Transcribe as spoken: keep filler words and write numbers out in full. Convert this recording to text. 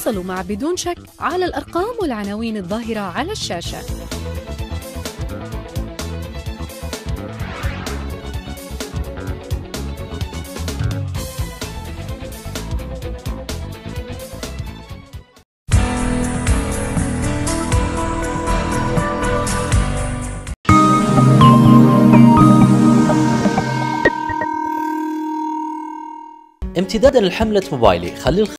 تواصلوا مع بدون شك على الأرقام والعناوين الظاهرة على الشاشة. امتدادا لحملة موبايلي، خلي